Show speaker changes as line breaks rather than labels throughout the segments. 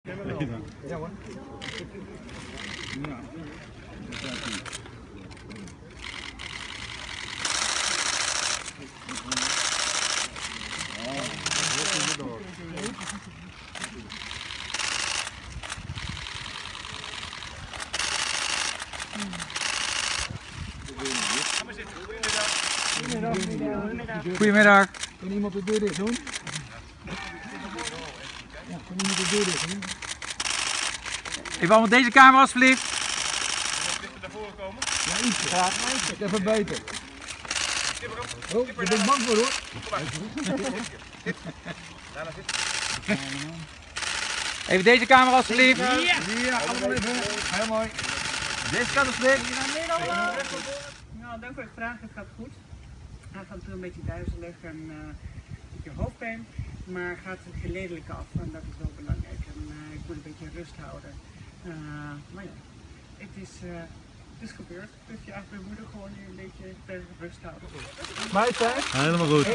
Ja hoor. Ja.
Goedemiddag.
Kan iemand de deur dicht doen? Ja, kan iemand de deur dicht doen?
Even allemaal deze kamer alsjeblieft.
Ja, ietsje. Graag. Even beter. Oh, daar ben ik bang voor hoor.
Even deze kamer alsjeblieft.
Ja, allemaal even. Heel mooi.
Deze kant alsjeblieft.
Nou, dank voor de vraag. Het gaat goed. Hij gaat een beetje duizelig en een beetje hoofdpijn, maar gaat geleidelijk af en dat is wel belangrijk. En ik moet een beetje rust houden. Maar ja, het is gebeurd. Dus ja, we moeten gewoon een beetje rust houden.
Majesteit?
Helemaal goed.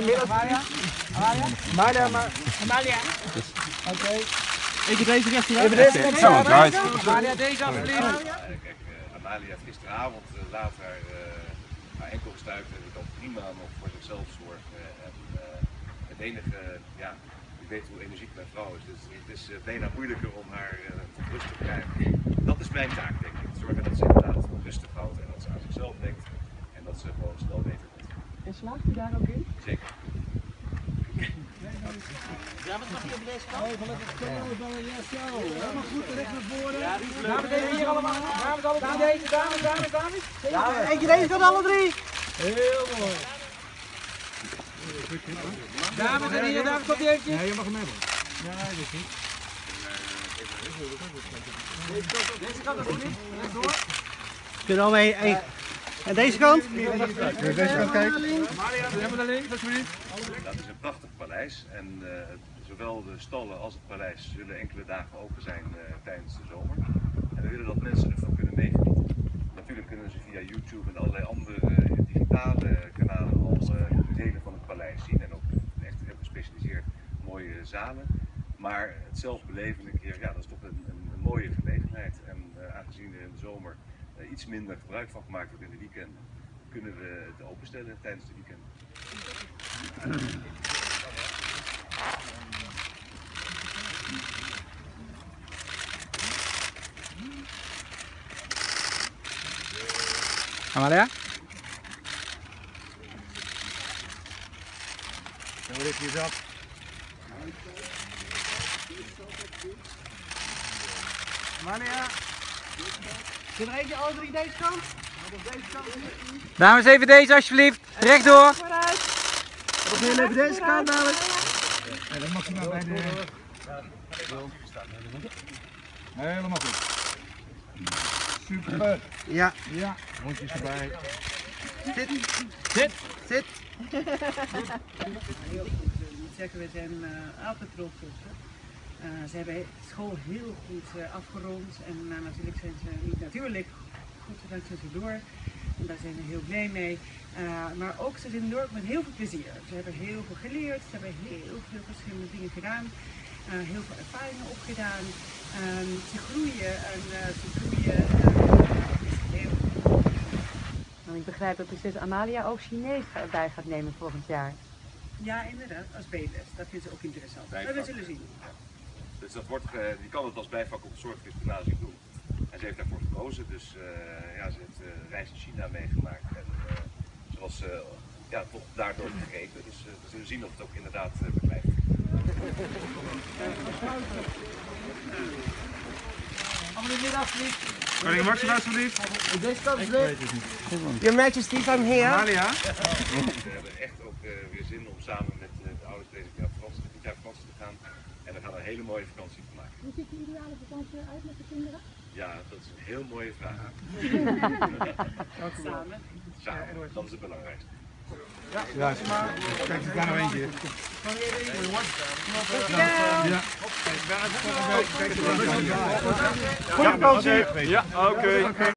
Amalia?
Oké.
Even deze rechts
Even deze kant
Zo,
aan.
guys. Amalia, deze alsjeblieft.
Amalia heeft gisteravond laat haar enkel gestuikt en die kan prima nog voor zichzelf zorgen. En het enige, ja, u weet hoe energiek mijn vrouw is, dus het is bijna moeilijker om haar tot rust te krijgen. Dat is mijn taak, denk ik. Zorgen dat ze inderdaad rustig houdt en dat ze aan zichzelf denkt en dat ze gewoon snel beter wordt.
En slaagt u daar ook in?
Zeker.
Ja, wat mag je op deze kant?
Helemaal goed, recht naar voren.
Dames, even hier allemaal. Dames, alle drie deze. Dames.
Eentje deze kant, alle drie!
Heel mooi.
Dames en heren, dames, komt ie eventjes.
Ja, je mag hem hebben. Ja, dat is goed.
Deze kant alsjeblieft. Rechtdoor.
Kunnen we mee. En deze kant?
Deze kant kijken.
Amalia, helemaal naar links alsjeblieft.
Dat is een prachtig paleis en zowel de stallen als het paleis zullen enkele dagen open zijn tijdens de zomer. En we willen dat mensen ervan kunnen meegenieten. Natuurlijk kunnen ze via YouTube en allerlei andere digitale kanalen al delen van het paleis zien en ook echt heel gespecialiseerd mooie zalen. Maar het zelf beleven een keer, ja, dat is toch een mooie gelegenheid. En aangezien er in de zomer iets minder gebruik van gemaakt wordt in de weekenden, kunnen we het openstellen tijdens de weekenden.
Amalia.
Dan word ik hier zat.
Amalia? Kunnen we eentje alle drie deze kant?
Dames, even deze alsjeblieft. Rechtdoor.
Nog heel even deze kant dadelijk. Ja, dan mag je nou bij de... Helemaal goed. Super.
Ja.
Ja, hondjes erbij.
Zit.
Ik moet zeggen, we zijn altijd trots op ze. Ze hebben school heel goed afgerond en natuurlijk zijn ze niet natuurlijk, godzijdank zijn ze door. En daar zijn we heel blij mee. Maar ook ze zijn door met heel veel plezier. Ze hebben heel veel geleerd, ze hebben heel veel verschillende dingen gedaan. Heel veel ervaringen opgedaan. Ze groeien en
Ik begrijp dat prinses Amalia ook Chinees bij gaat nemen volgend jaar.
ja, inderdaad, als B-les. Dat vindt ze ook interessant. Maar we zullen zien.
Dus dat wordt, die kan het als bijvak op het Zorgfried Gymnasium doen. En ze heeft daarvoor gekozen, dus ja, ze heeft reis in China meegemaakt. En ze was ja, toch daardoor gegrepen, dus we zullen zien of het ook inderdaad blijft.
Koningin Maxima alsjeblieft.
Deze kant alsjeblieft.
Your Majesty, I'm here.
Amalia.
We hebben echt ook weer zin om samen met de ouders deze jaar vakantie te gaan. En we gaan er een hele mooie vakantie van maken.
Hoe ziet de ideale vakantie eruit met de kinderen?
Ja, dat is een heel mooie vraag.
Samen.
Samen, dat is het belangrijkste.
Ja, kijk, er kan nog eentje. Ja.
Ja, oké.